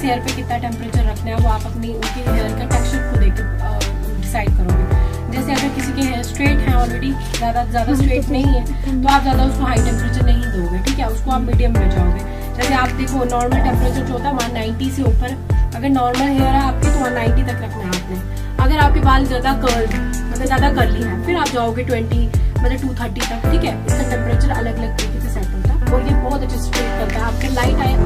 Hair पे कितना temperature रखना है वो आप अपनी उनके हेयर का टेक्सचर को देख डिसाइड करोगे। जैसे अगर किसी के हेयर स्ट्रेट है ऑलरेडी, ज़्यादा स्ट्रेट नहीं है, तो आप ज़्यादा उसको हाई टेम्परेचर नहीं दोगे, ठीक है, उसको आप मीडियम में जाओगे। जैसे आप देखो नॉर्मल टेम्परेचर जो होता है 190 से ऊपर, अगर नॉर्मल हेयर है आपकी तो 190 तक रखना है आपने। अगर आपके बाल ज़्यादा मतलब ज़्यादा कर्ली है फिर आप जाओगे 230 तक, ठीक है। इसका टेम्परेचर अलग अलग तरीके से सेट होता है और ये बहुत अच्छे से स्ट्रेट करता है। आपके लाइट